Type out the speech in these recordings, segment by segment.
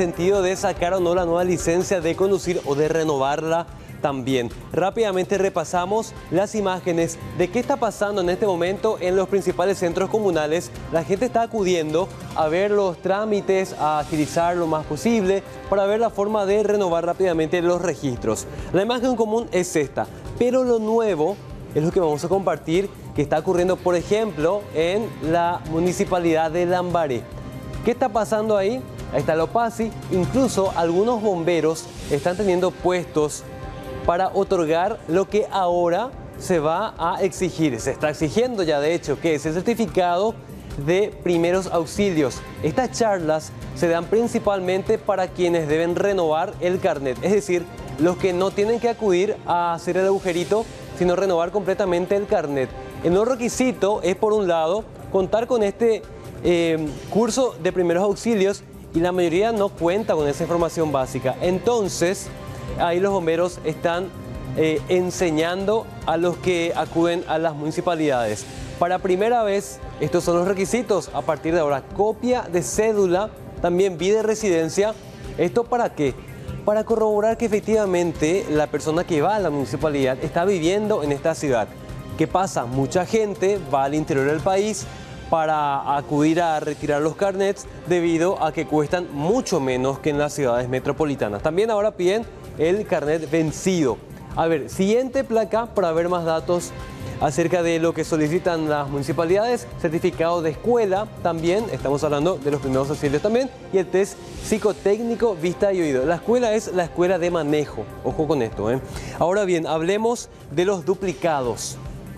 sentido de sacar o no la nueva licencia de conducir o de renovarla también. Rápidamente repasamos las imágenes de qué está pasando en este momento en los principales centros comunales. La gente está acudiendo a ver los trámites, a agilizar lo más posible para ver la forma de renovar rápidamente los registros. La imagen común es esta, pero lo nuevo es lo que vamos a compartir, que está ocurriendo, por ejemplo, en la municipalidad de Lambaré. ¿Qué está pasando ahí? Ahí está el OPASI. Incluso algunos bomberos están teniendo puestos para otorgar lo que ahora se va a exigir. Se está exigiendo ya, de hecho, que es el certificado de primeros auxilios. Estas charlas se dan principalmente para quienes deben renovar el carnet, es decir, los que no tienen que acudir a hacer el agujerito, sino renovar completamente el carnet. El nuevo requisito es, por un lado, contar con este curso de primeros auxilios, y la mayoría no cuenta con esa información básica. Entonces, ahí los bomberos están enseñando a los que acuden a las municipalidades. Para primera vez, estos son los requisitos a partir de ahora: copia de cédula, también vida de residencia. ¿Esto para qué? Para corroborar que efectivamente la persona que va a la municipalidad está viviendo en esta ciudad. ¿Qué pasa? Mucha gente va al interior del país para acudir a retirar los carnets debido a que cuestan mucho menos que en las ciudades metropolitanas. También ahora piden el carnet vencido. A ver, siguiente placa para ver más datos acerca de lo que solicitan las municipalidades: certificado de escuela, también estamos hablando de los primeros auxilios también, y el test psicotécnico, vista y oído. La escuela es la escuela de manejo, ojo con esto, ¿eh? Ahora bien, hablemos de los duplicados.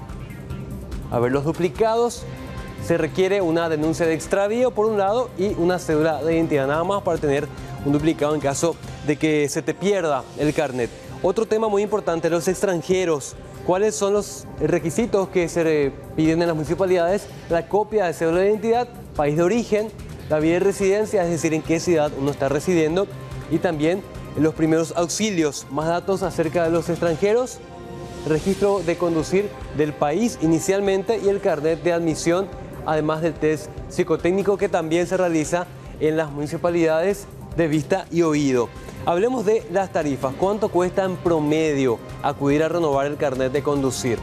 A ver, los duplicados: se requiere una denuncia de extravío por un lado y una cédula de identidad, nada más para tener un duplicado en caso de que se te pierda el carnet. Otro tema muy importante: los extranjeros. ¿Cuáles son los requisitos que se piden en las municipalidades? La copia de cédula de identidad, país de origen, la vida de residencia, es decir, en qué ciudad uno está residiendo, y también los primeros auxilios. Más datos acerca de los extranjeros: registro de conducir del país inicialmente y el carnet de admisión, además del test psicotécnico que también se realiza en las municipalidades de vista y oído. Hablemos de las tarifas. ¿Cuánto cuesta en promedio acudir a renovar el carnet de conducir?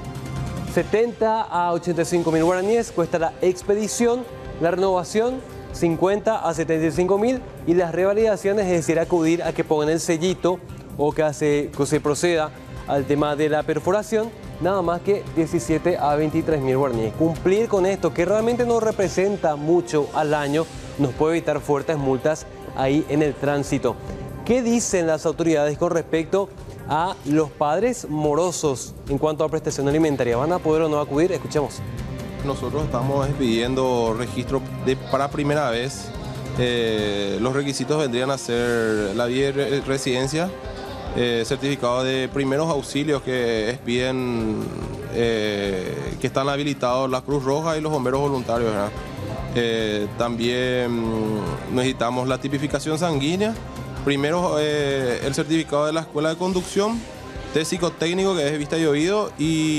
70 a 85 mil guaraníes cuesta la expedición, la renovación 50 a 75 mil, y las revalidaciones, es decir, acudir a que pongan el sellito o que se proceda al tema de la perforación, nada más que 17 a 23 mil guaraníes. Cumplir con esto, que realmente no representa mucho al año, nos puede evitar fuertes multas ahí en el tránsito. ¿Qué dicen las autoridades con respecto a los padres morosos en cuanto a prestación alimentaria? ¿Van a poder o no acudir? Escuchemos. Nosotros estamos pidiendo registro para primera vez. Los requisitos vendrían a ser la vida de residencia, certificado de primeros auxilios que piden, que están habilitados la Cruz Roja y los bomberos voluntarios, ¿verdad? También necesitamos la tipificación sanguínea. Primero, el certificado de la escuela de conducción, test psicotécnico, que es vista y oído,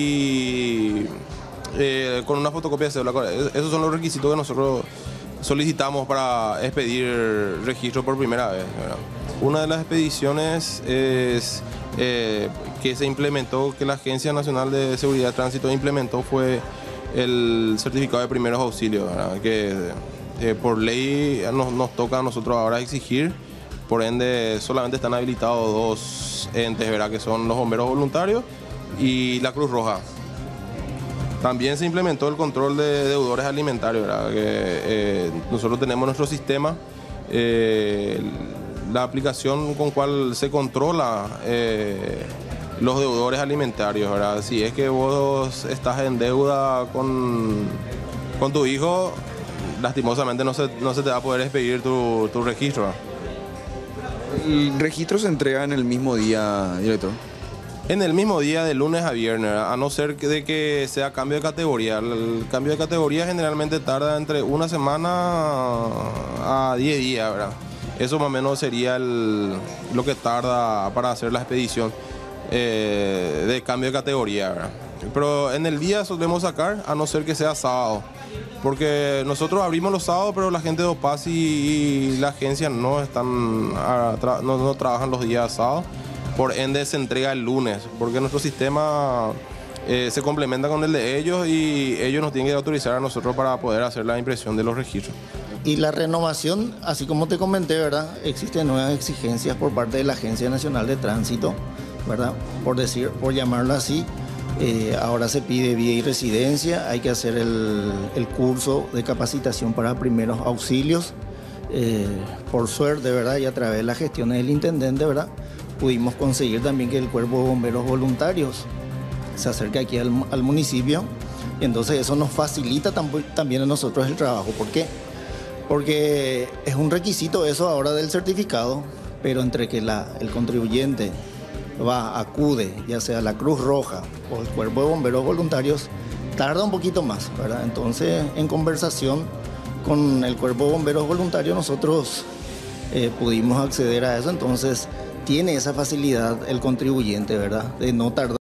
y con una fotocopia de cédula. Esos son los requisitos que nosotros solicitamos para expedir registro por primera vez, ¿verdad? Una de las expediciones es que se implementó, que la Agencia Nacional de Seguridad de Tránsito implementó, fue el certificado de primeros auxilios, ¿verdad? Que por ley nos toca a nosotros ahora exigir. Por ende, solamente están habilitados dos entes, ¿verdad? Que son los bomberos voluntarios y la Cruz Roja. También se implementó el control de deudores alimentarios, ¿verdad? Que nosotros tenemos nuestro sistema, la aplicación con cual se controla los deudores alimentarios, ¿verdad? Si es que vos estás en deuda con tu hijo, lastimosamente no se te va a poder expedir tu registro, ¿verdad? ¿El registro se entrega en el mismo día, director? En el mismo día, de lunes a viernes, a no ser de que sea cambio de categoría. El cambio de categoría generalmente tarda entre una semana a 10 días, ¿verdad? Eso más o menos sería lo que tarda para hacer la expedición de cambio de categoría, ¿verdad? Pero en el día solemos sacar, a no ser que sea sábado. porque nosotros abrimos los sábados, pero la gente de OPAS y la agencia no trabajan los días sábados, por ende se entrega el lunes, porque nuestro sistema se complementa con el de ellos y ellos nos tienen que autorizar a nosotros para poder hacer la impresión de los registros. Y la renovación, así como te comenté, ¿verdad? Existen nuevas exigencias por parte de la Agencia Nacional de Tránsito, ¿verdad? Por llamarlo así. Ahora se pide vía y residencia, hay que hacer el curso de capacitación para primeros auxilios. Por suerte, ¿verdad? Y a través de las gestiones del intendente, ¿verdad? Pudimos conseguir también que el Cuerpo de Bomberos Voluntarios se acerque aquí al municipio. Y entonces eso nos facilita también a nosotros el trabajo. ¿Por qué? Porque es un requisito eso ahora del certificado, pero entre que el contribuyente acude, ya sea la Cruz Roja o el Cuerpo de Bomberos Voluntarios, tarda un poquito más, ¿verdad? Entonces, en conversación con el Cuerpo de Bomberos Voluntarios, nosotros pudimos acceder a eso. Entonces, tiene esa facilidad el contribuyente, ¿verdad? De no tardar.